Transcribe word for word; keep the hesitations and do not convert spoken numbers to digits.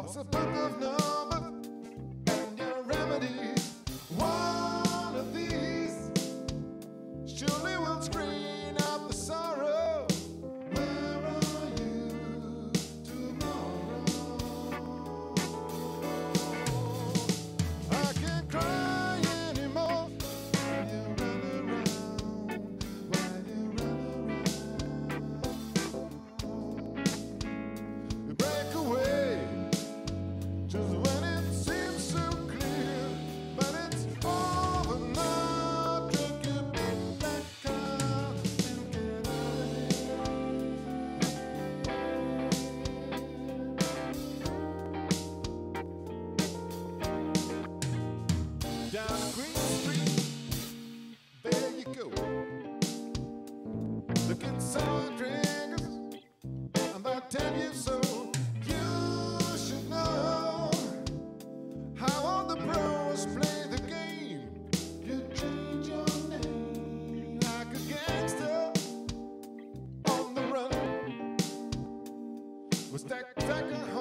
What's a book of numbers and your remedy? One of these surely will screen out the sorrow. Where are you tomorrow? I can't cry anymore while you run around, while you run around. You break away just when it seems so clear, but it's over now. Take your big black car and get out of here. Down the Green Street, there you go. Looking sour drinkers, I'm about ten years old. You should know how all the pros play the game. You change your name like a gangster on the run. With stack, stack of